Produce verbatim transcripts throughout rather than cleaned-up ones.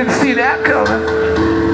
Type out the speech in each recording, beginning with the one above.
didn't see that coming.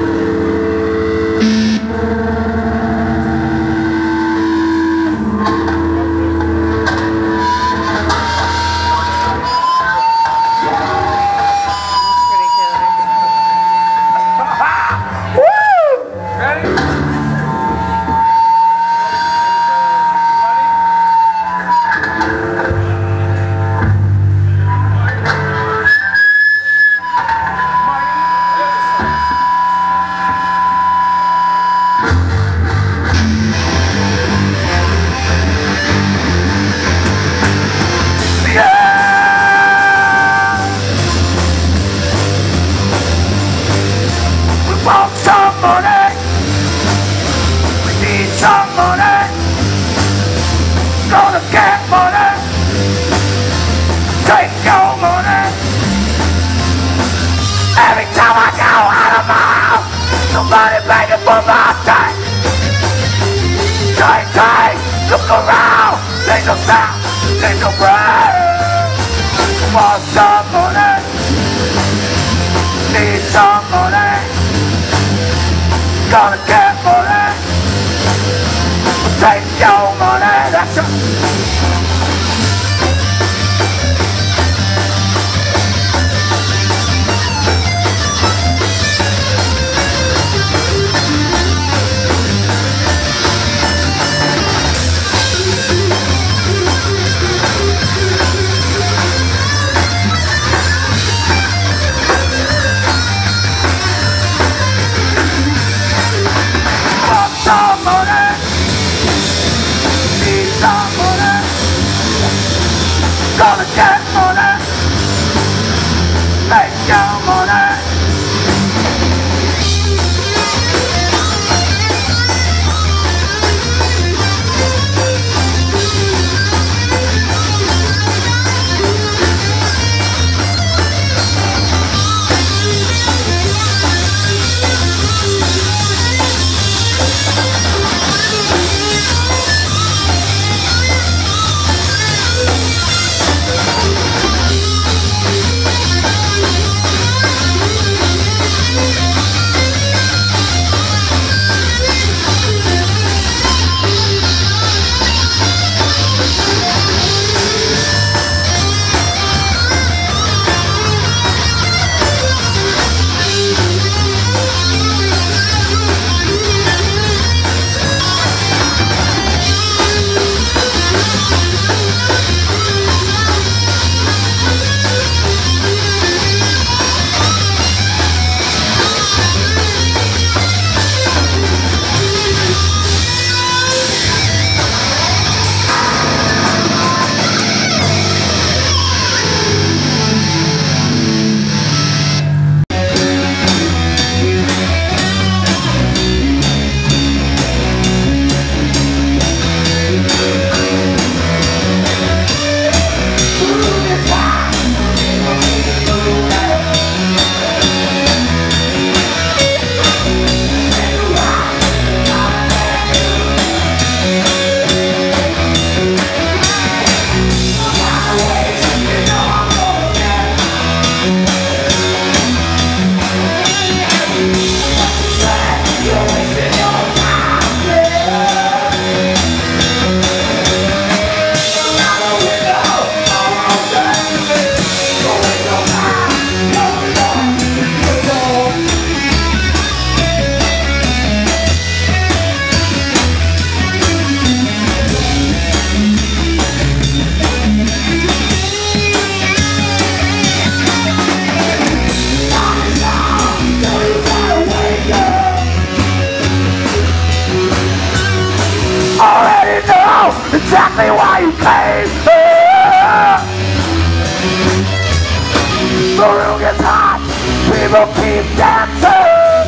exactly why you came. The room gets hot, people keep dancing.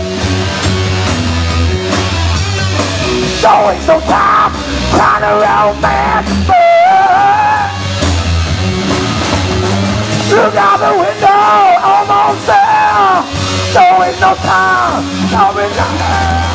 Don't waste no time trying to romance me. Look out the window, almost there. Don't waste no time, I'll be there.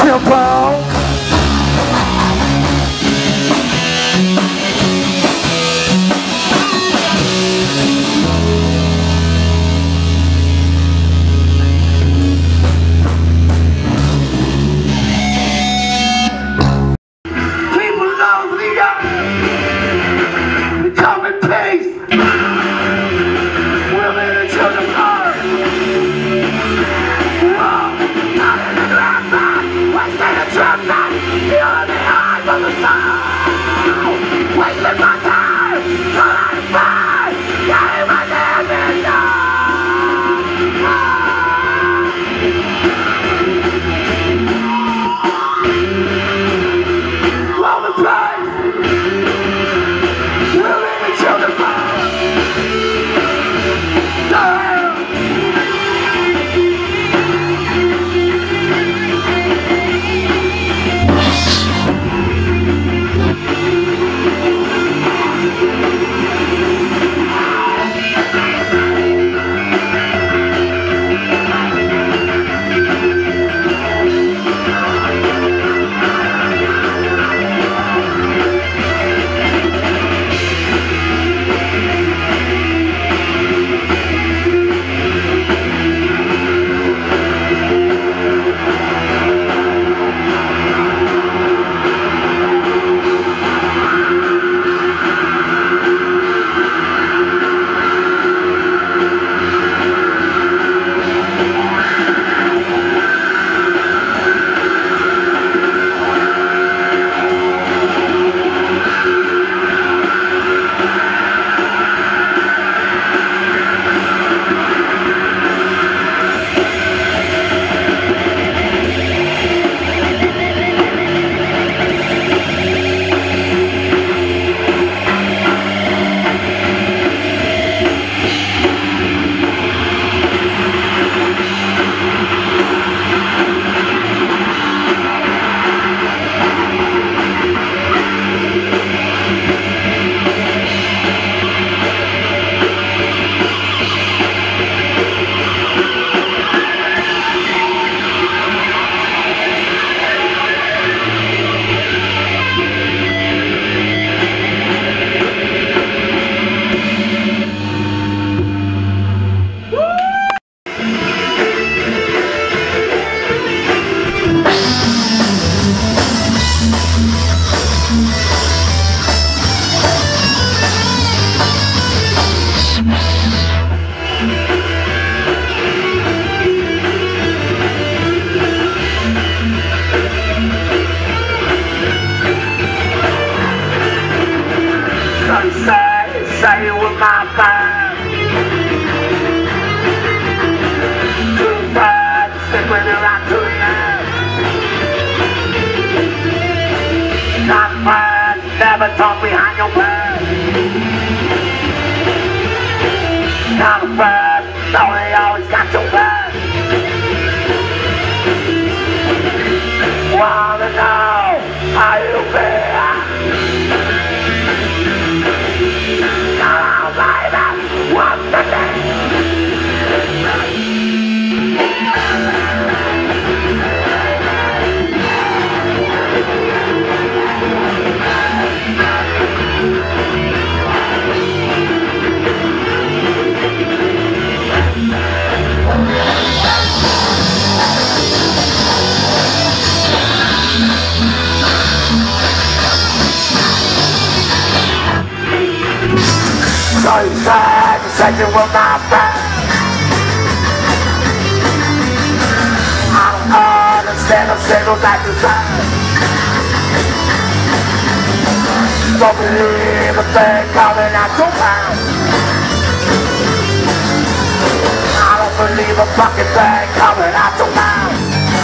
tempo. Say you were my bad. Too bad, stick with it right to the end. Not bad, never talk behind your back. Not bad, only always got your back. Wanna know how you feel? What's the name? So you said, you said you were my friend. I don't understand the signals that you said. Don't believe a thing coming out your mouth. I don't believe a fucking thing coming out your mouth.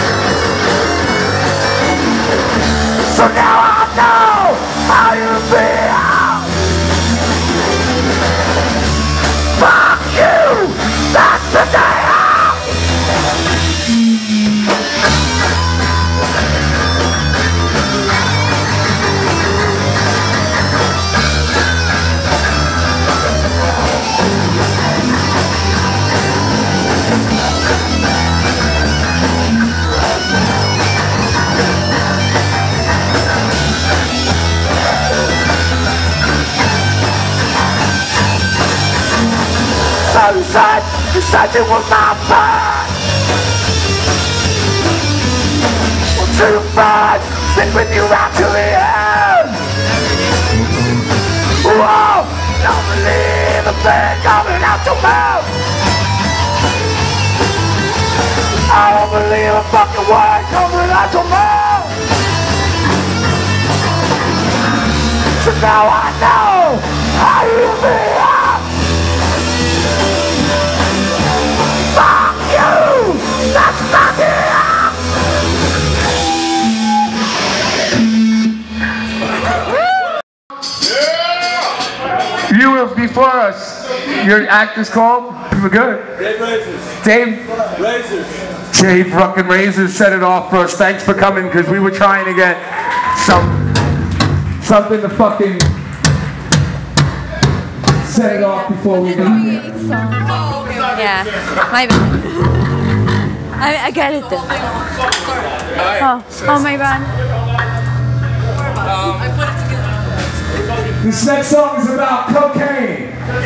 So now I know how you feel. Fuck you! That's the day out! So you said, you said it was my bad. Well, too bad, stick with you out to the end. Whoa, don't believe a thing coming out your mouth. I don't believe a fucking word coming out your mouth. So now I know how you feel. Fuck you! That's not it! You were before us. Your act is called? You were good. Dave Razors. Dave? Razors. Dave fucking Razors set it off for us. Thanks for coming, because we were trying to get some something to fucking set it off before we leave. Yeah, my bad. I, I get it then. Oh, oh my bad. This next song is about cocaine.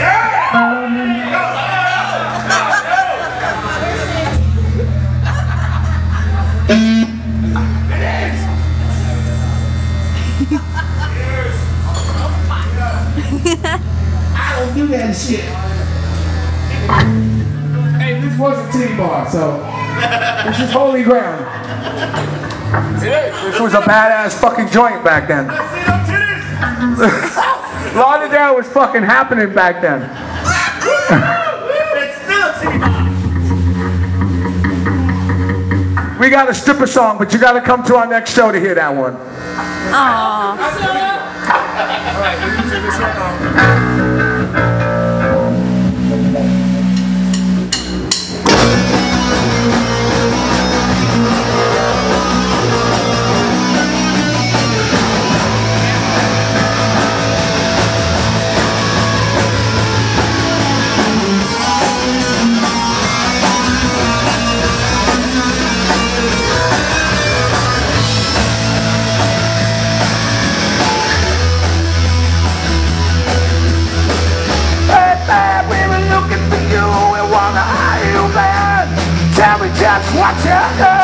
I don't do that shit. Hey, this was a titty bar, so this is holy ground. This was a badass fucking joint back then. Lauderdale was fucking happening back then. We got a stripper song, but you got to come to our next show to hear that one. Aww. Tell me just what you know.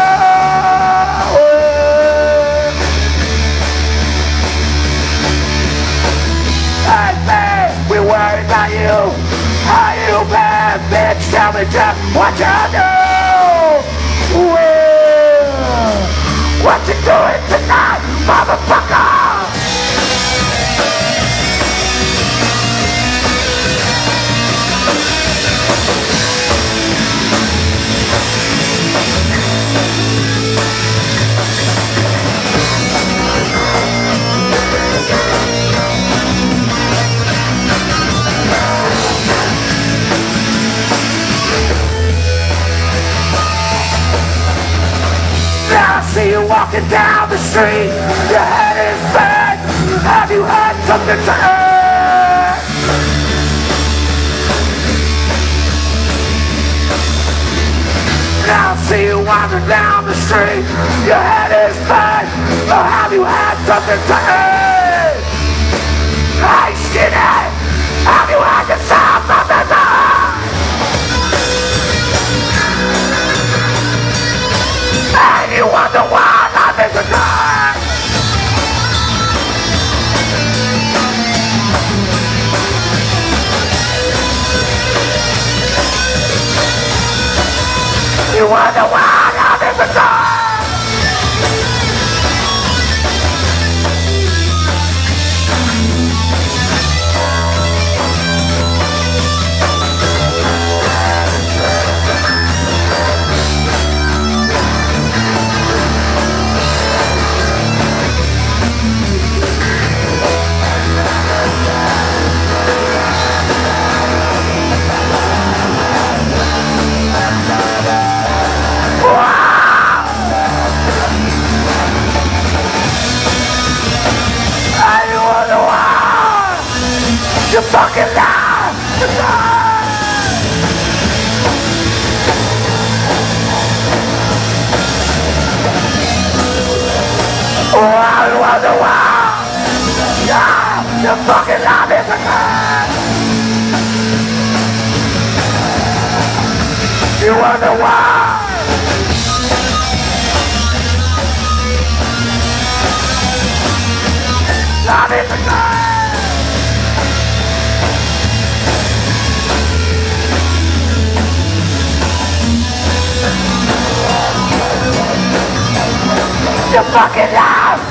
Hey man, we worry about you. How you been, bitch? Tell me just what you know. Well, what you doing tonight, motherfucker? See you walking down the street, your head is big. Have you had something to earn? Now see you walking down the street, your head is big. Or have you had something to earn? Hey skinny, have you had yourself something to earn? And you wonder why life is a crime. You wonder why life is a crime. You fucking lie! Oh, I wonder why! Yeah, you fucking lie, Mister Man! You wonder why. Not in the night. You fucking love.